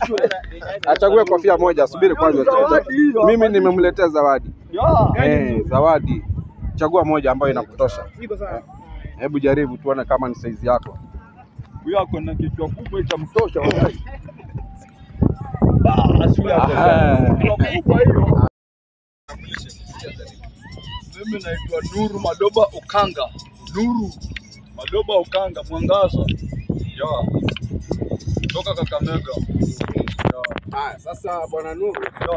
Achague kofia moja, subiri kwanza. Mimi nimemletea zawadi. Zawadi. Chagua moja ambayo inakutosha. Hebu jaribu tuone kama ni size yako. Huyu ako na kichwa kubwa cha mtosha. Mimi naitwa Nuru Madoba Okanga. Nuru Madoba Okanga Mwangaza. Toka Kakamega. Sasa bwana Nuru.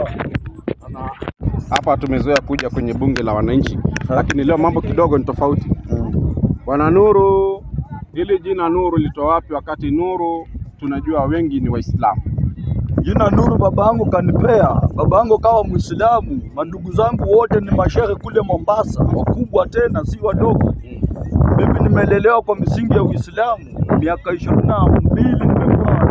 Hapa tumezoea kuja kwenye bunge la wananchi, lakini leo mambo kidogo ni tofauti. Bwana Nuru, hili jina Nuru litoa wapi wakati Nuru tunajua wengi ni Waislamu? Jina Nuru babangu kanipea. Babangu kawa Muislamu. Mandugu zangu wote ni mashehe kule Mombasa, wakubwa tena si wadogo. Mimi nimelelewa kwa misingi ya Uislamu. Miaka 22 nimekuwa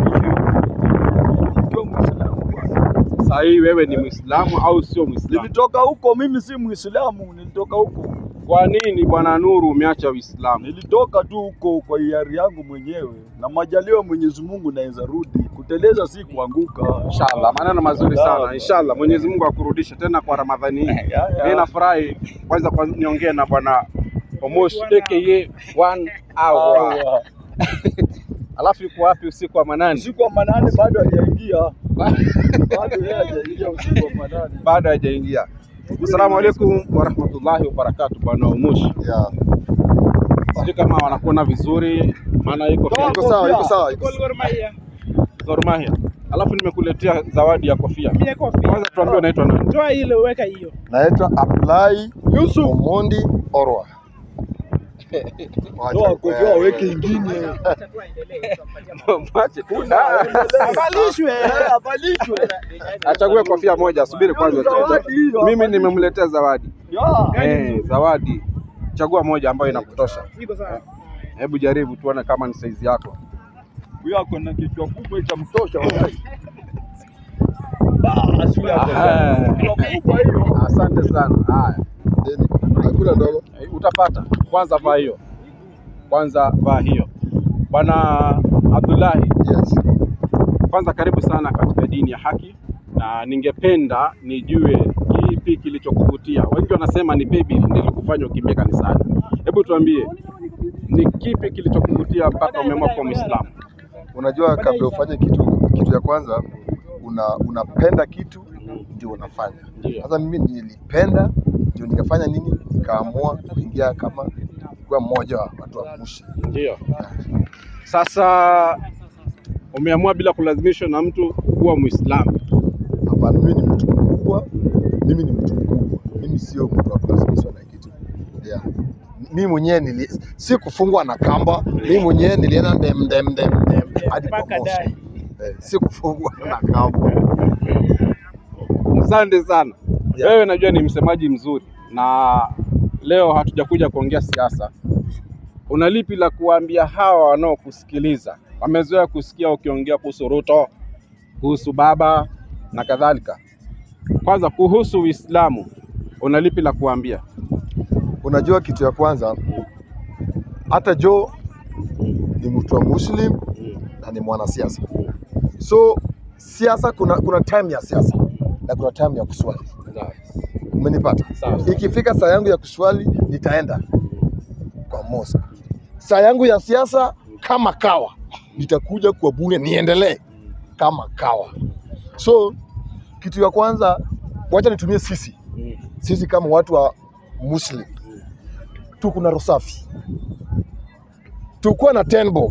Muislamu. Sasa hii wewe ni Muislamu au sio Muislamu? Nilitoka huko, mimi si Muislamu, nilitoka huko. Kwa nini bwana Nuru umeacha Uislamu? Nilitoka tu huko kwa hiari yangu mwenyewe, na majaliwa Mwenyezi Mungu naweza rudi. Kuteleza si kuanguka. Inshallah, maneno mazuri sana. Inshallah Mwenyezi Mungu akurudishe tena kwa Ramadhani hii. Mimi nafurahi kwanza kwa niongee na bwana Omos aka 1 hour. Alafu yuko wapi usiku wa manane? Usiku wa manane bado hajaingia. Bado yeye hajaingia usiku wa manane. Bado hajaingia. Assalamu alaikum wa rahmatullahi wa barakatuh bwana Omos. Sisi kama wanakuona vizuri, maana iko sawa. Gor Mahia. Alafu nimekuletea zawadi ya kofia. Kwanza tuambie unaitwa nani? Toa ile weka hiyo. Naitwa Abdullahi Yusuf Omondi Orwa. Toa kofia weke ingine. Abalishwe. Achague kofia moja, subiri kwanza. Mimi nimemletea zawadi. Zawadi. Chagua moja ambayo inakutosha. Hebu jaribu tuone kama ni size yako. Huyu ako na kichwa kubwa cha mtosha. Asante sana. Haya. Hakuna ndogo. Utapata. Kwanza vaa hiyo. Bwana Abdullahi. Yes. Kwanza karibu sana katika dini ya haki, na ningependa nijue kipi kilichokuvutia. Wengi wanasema ni baby nilikufanya ukimbia kanisani. Hebu tuambie ni kipi kilichokuvutia mpaka umeamua kuwa Muislamu? Unajua, kabla ufanye kitu ya kwanza unapenda kitu ndio unafanya. Sasa mimi nilipenda ndio nikafanya nini, nikaamua kuingia kama kwa mmoja wa watu wa Mushi. Ndio. Sasa umeamua bila kulazimishwa na mtu kuwa Muislamu? Hapana, mimi ni mtu mkubwa. Mimi sio mtu wa kulazimishwa na kitu. Mimi mwenyewe si kufungwa na kamba. Mimi mwenyewe nilienda ndem hadi Omos. Si kufungwa na kamba. Asante sana. Wewe najua ni msemaji mzuri, na leo hatujakuja kuongea siasa. Una lipi la kuambia hawa wanaokusikiliza? Wamezoea kusikia ukiongea kuhusu Ruto, kuhusu baba na kadhalika. Kwanza kuhusu Uislamu, una lipi la kuambia? Unajua, kitu ya kwanza, hata Joe ni mtu wa Muslim na ni mwanasiasa. So siasa, kuna time ya siasa na kuna time ya kuswali. Umenipata? Ikifika saa yangu ya kuswali nitaenda kwa mosque. Saa yangu ya siasa kama kawa nitakuja kwa bunge niendelee kama kawa. So kitu ya kwanza, wacha nitumie sisi kama watu wa Muslim. Tuko na rosafi. Tukuwa na 10 bob.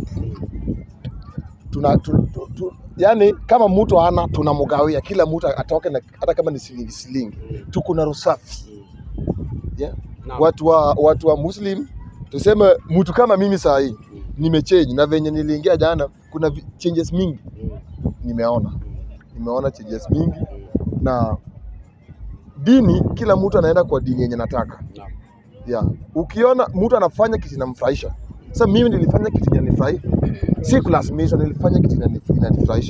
Yani kama mtu hana tunamgawia, kila mtu atoke na hata kama ni shilingi. Tuko na rosafi. Watu wa Muslim tuseme, mtu kama mimi saa hii nimechange, na venye niliingia jana kuna changes mingi nimeona changes mingi, na dini, kila mtu anaenda kwa dini yenye nataka. Ukiona mtu anafanya kitu kinamfurahisha. Sasa mimi nilifanya kitu kinanifurahisha. Si kulazimisha, nilifanya kitu kinanifurahisha.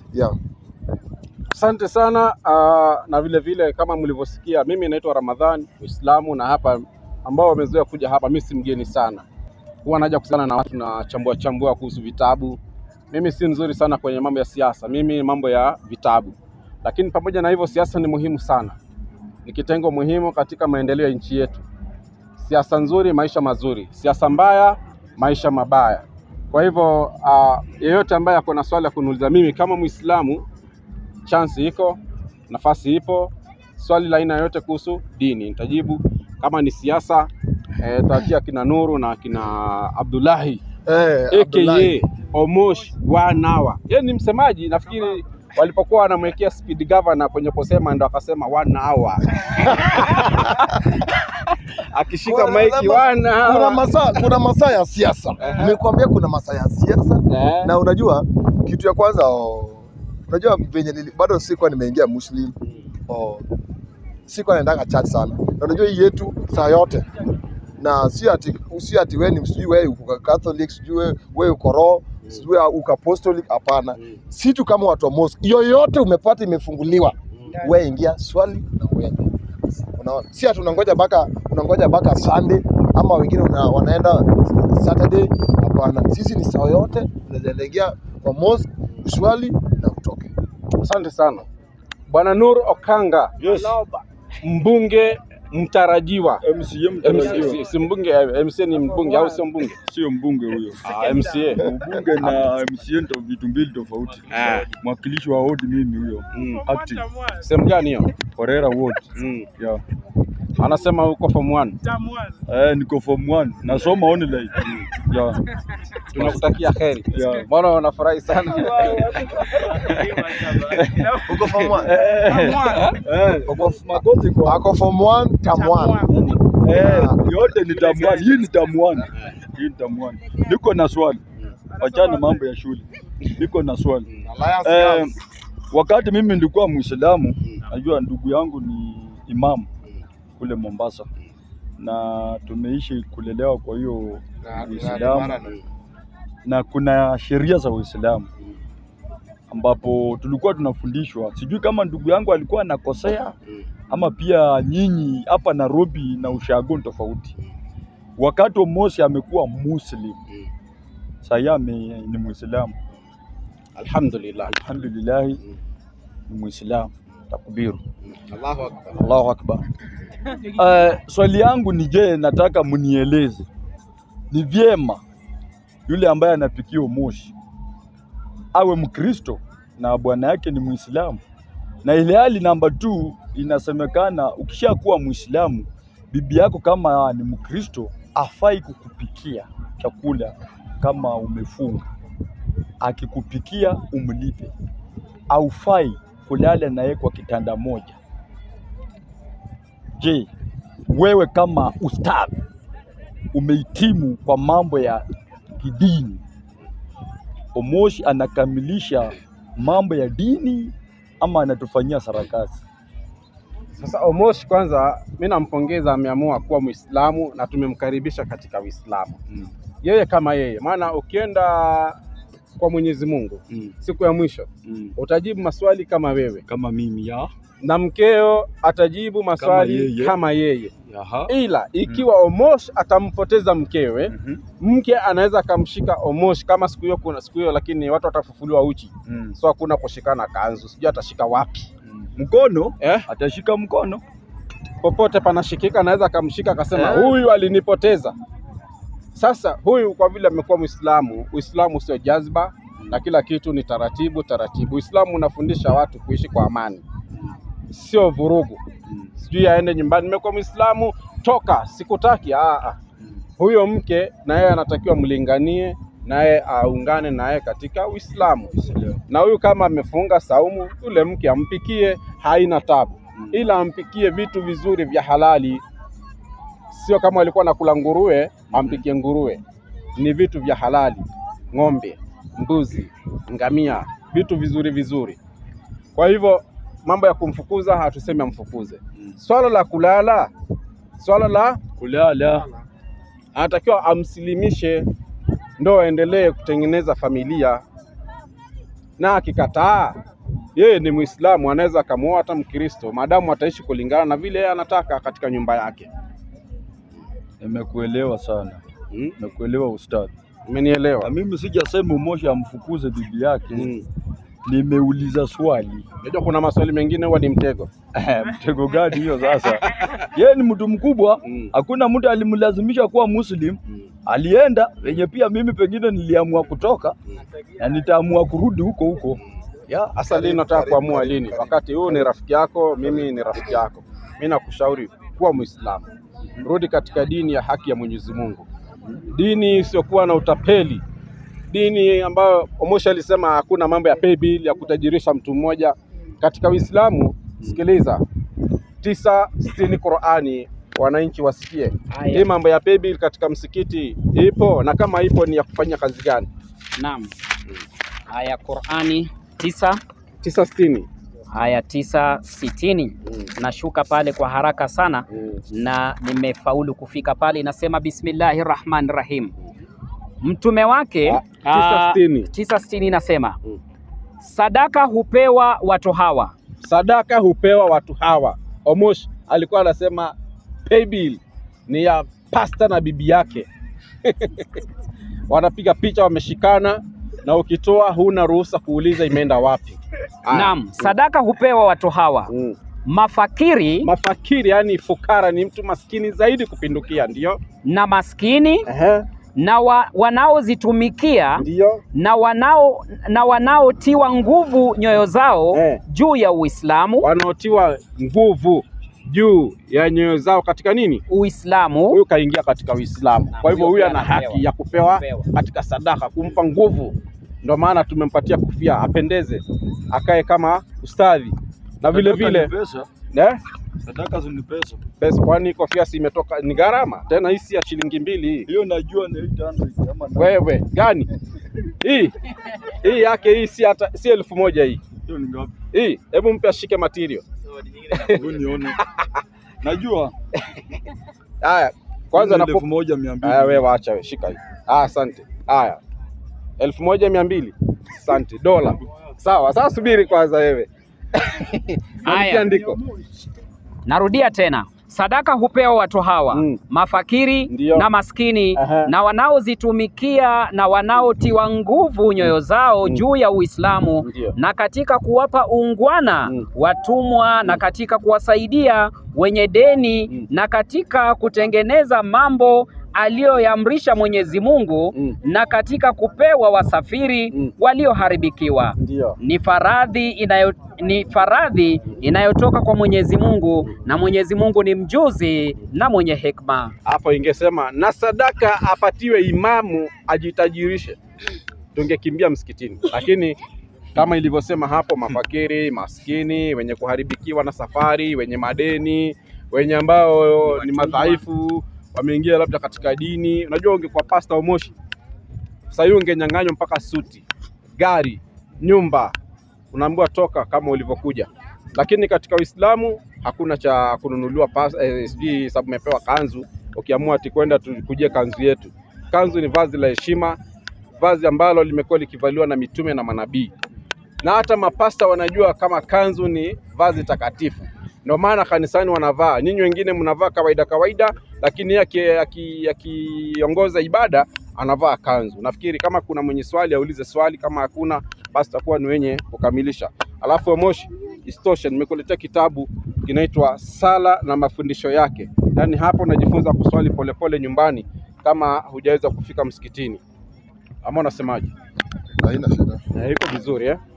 Asante sana. Na vile vile kama mlivyosikia, mimi naitwa Ramadhani, Muislamu, na hapa ambao wamezoea kuja hapa, mimi si mgeni sana. Huwa naja kusana na watu na chambua kuhusu vitabu, mimi si nzuri sana kwenye mambo ya siasa, mimi mambo ya vitabu. Lakini pamoja na hivyo, siasa ni muhimu sana, ni kitengo muhimu katika maendeleo ya nchi yetu. Siasa nzuri, maisha mazuri; siasa mbaya, maisha mabaya. Kwa hivyo yeyote ambaye ako na swali ya kuniuliza mimi kama Muislamu, chance iko, nafasi ipo. Swali la aina yote kuhusu dini nitajibu. Kama ni siasa, tatia kina Nuru na kina Abdullahi aka Omos wanawa. Yeye ni msemaji, nafikiri walipokuwa wanamwekea speed governor kwenye kusema ndo akasema 1 hour. Akishika maiki 1 hour. Kuna masaa ya siasa. Nimekuambia kuna masaa ya siasa. Na unajua kitu ya kwanza, unajua venye bado sikuwa nimeingia Muslim. Sikuwa naendanga church sana. Na unajua hii yetu saa yote. Na si ati wewe ni sijui wewe uko Catholic, sijui wewe uko Roho, sijui uko Apostolic, hapana. Si tu kama watu wa mosque. Yoyote umepata imefunguliwa, wewe ingia swali na wewe. Unaona? Si ati unangoja baka Sunday ama wengine wanaenda Saturday, hapana. Sisi ni saa yote unaweza ingia kwa mosque, swali na utoke. Asante sana. Bwana Nuru Okanga. Yes. Mbunge mtarajiwa. MCA mtarajiwa. Si mbunge, MCA ni mbunge au sio mbunge? Sio mbunge huyo. MCA. Mbunge na MCA ndo vitu mbili tofauti. Mwakilishi wa ward mimi huyo. Active. Sehemu gani hiyo? Korera ward. Yeah. Anasema uko form 1. Niko form 1. Nasoma online. Yeah. Tunakutakia heri. Yeah. Mbona unafurahi sana? Uko form 1. Ako form 1, term 1. Yote ni term 1. Hii ni term 1. Hii ni term 1. Niko na swali. Wachana mambo ya shule. Niko na swali. Wakati mimi nilikuwa Muislamu, najua ndugu yangu ni imamu kule Mombasa. Na tumeishi kulelewa kwa hiyo Uislamu. Na kuna sheria za Uislamu ambapo tulikuwa tunafundishwa. Sijui kama ndugu yangu alikuwa anakosea ama pia nyinyi hapa Nairobi na ushago tofauti. Wakati Omos amekuwa Muslim, sasa ni Muislamu. Alhamdulillah. Alhamdulillah ni Muislamu. Takbiru. Allahu Akbar. Allahu Akbar. Swali yangu ni je, nataka mnieleze ni vyema yule ambaye anapikia Omos awe Mkristo na bwana yake ni Muislamu? Na ile hali namba 2 inasemekana ukishakuwa Muislamu, bibi yako kama ni Mkristo afai kukupikia chakula kama umefunga. Akikupikia umlipe. Aufai kulala naye kwa kitanda moja. Je, wewe kama ustadhi umehitimu kwa mambo ya kidini, Omos anakamilisha mambo ya dini ama anatufanyia sarakasi? Sasa Omos, kwanza mimi nampongeza, ameamua kuwa Muislamu na tumemkaribisha katika Uislamu. Yeye kama yeye, maana ukienda kwa Mwenyezi Mungu siku ya mwisho utajibu maswali kama wewe, kama mimi ya, na mkeo atajibu maswali kama yeye. Ila ikiwa Omos atampoteza mkewe, mke anaweza kumshika Omos kama siku hiyo, kuna siku hiyo, lakini watu watafufuliwa uchi. So hakuna kushikana kanzu, sijui atashika wapi. Mkono atashika mkono popote panashikika, anaweza kumshika akasema huyu alinipoteza. Sasa huyu kwa vile amekuwa Muislamu, Uislamu sio jazba na kila kitu ni taratibu. Uislamu unafundisha watu kuishi kwa amani, sio vurugu. Sijui aende nyumbani, nimekuwa Muislamu toka, sikutaki. Huyo mke na yeye anatakiwa mlinganie naye, aungane naye katika Uislamu. Na huyu kama amefunga saumu, yule mke ampikie, haina tabu. Ila ampikie vitu vizuri vya halali. Sio kama alikuwa anakula nguruwe, ampikie nguruwe. Ni vitu vya halali. Ng'ombe, mbuzi, ngamia, vitu vizuri. Kwa hivyo mambo ya kumfukuza hatusemi amfukuze. Swala la kulala, anatakiwa amsilimishe ndo aendelee kutengeneza familia. Na akikataa, yeye ni Muislamu, anaweza kumuoa hata Mkristo maadamu ataishi kulingana na vile yeye anataka katika nyumba yake. Nimekuelewa sana. Nimekuelewa ustadhi. Umenielewa? Na mimi sijasema Omos amfukuze bibi yake. Nimeuliza swali. Unajua kuna maswali mengine huwa ni mtego. Mtego gani hiyo sasa? Yeye ni mtu mkubwa, hakuna mtu alimlazimisha kuwa Muslim. Alienda wenye pia mimi pengine niliamua kutoka na nitaamua kurudi huko huko. Hasa lini nataka kuamua lini? Wakati huu ni rafiki yako, mimi ni rafiki yako. Mimi nakushauri kuwa Muislamu. Rudi katika dini ya haki ya Mwenyezi Mungu. Dini isiyokuwa na utapeli. Dini ambayo Omos alisema hakuna mambo ya pay bill ya kutajirisha mtu mmoja. Katika Uislamu, sikiliza. 9:60 Qur'ani, wananchi wasikie. Hii mambo ya pay bill katika msikiti ipo, na kama ipo ni ya kufanya kazi gani? Naam. Aya Qur'ani 9:60. Aya 9:60. Nashuka pale kwa haraka sana na nimefaulu kufika pale. Inasema Bismillahirrahmanirrahim. Mtume wake 9:60 inasema sadaka hupewa watu hawa. Sadaka hupewa watu hawa. Omos alikuwa anasema pay bill ni ya pasta na bibi yake. Wanapiga picha wameshikana, na ukitoa huna ruhusa kuuliza imeenda wapi. Naam, sadaka hupewa watu hawa. Mafakiri, yani fukara, ni mtu maskini zaidi kupindukia, ndio, na maskini na wanaozitumikia, ndio, na wanaotiwa nguvu nyoyo zao juu ya Uislamu, wanaotiwa nguvu juu ya nyoyo zao katika nini? Uislamu. Huyu kaingia katika Uislamu. Kwa hivyo huyu ana haki ya kupewa katika sadaka, kumpa nguvu. Ndio maana tumempatia kofia apendeze, akae kama ustadhi. Na vile vile sadaka ni pesa. Pesa, kwani kofia si imetoka, ni gharama. Tena hii si ya shilingi 2 hii. Hiyo najua ni 800 kama wewe gani? Hii yake hii si hata si 1000 hii. Hiyo ni ngapi? Hii, hebu mpe ashike material. Unione. Najua. Haya, kwanza na 1200. Haya wewe acha wewe, shika hii. Asante. Haya. 1200. Asante. Dola. Sawa, sasa subiri kwanza wewe. Haya. Narudia tena. Sadaka hupewa watu hawa, mafakiri na maskini, na wanaozitumikia na wanaotiwa nguvu nyoyo zao juu ya Uislamu, na katika kuwapa ungwana watumwa, na katika kuwasaidia wenye deni, na katika kutengeneza mambo aliyoamrisha Mwenyezi Mungu, na katika kupewa wasafiri walioharibikiwa. Ni faradhi inayotoka kwa Mwenyezi Mungu, na Mwenyezi Mungu ni mjuzi na mwenye hekima. Hapo ingesema na sadaka apatiwe imamu ajitajirishe, tungekimbia msikitini. Lakini kama ilivyosema hapo, mafakiri, maskini, wenye kuharibikiwa na safari, wenye madeni, wenye ambao ni madhaifu, wameingia labda katika dini. Unajua ungekuwa pasta Omos, sasa hiyo ungenyang'anywa mpaka suti, gari, nyumba, unaambiwa toka kama ulivyokuja. Lakini katika Uislamu hakuna cha kununuliwa sijui sababu umepewa kanzu, ukiamua ati kwenda tukuje kanzu yetu. Kanzu ni vazi la heshima, vazi ambalo limekuwa likivaliwa na mitume na manabii. Na hata mapasta wanajua kama kanzu ni vazi takatifu. Ndio maana kanisani wanavaa. Nyinyi wengine mnavaa kawaida, lakini akiongoza ibada anavaa kanzu. Nafikiri kama kuna mwenye swali aulize swali, kama hakuna basi takuwa ni wenye kukamilisha. Alafu Omos, istoshe nimekuletea kitabu kinaitwa Sala na Mafundisho yake. Yaani hapo unajifunza kuswali polepole nyumbani kama hujaweza kufika msikitini. Ama unasemaje? Haina shida. Iko vizuri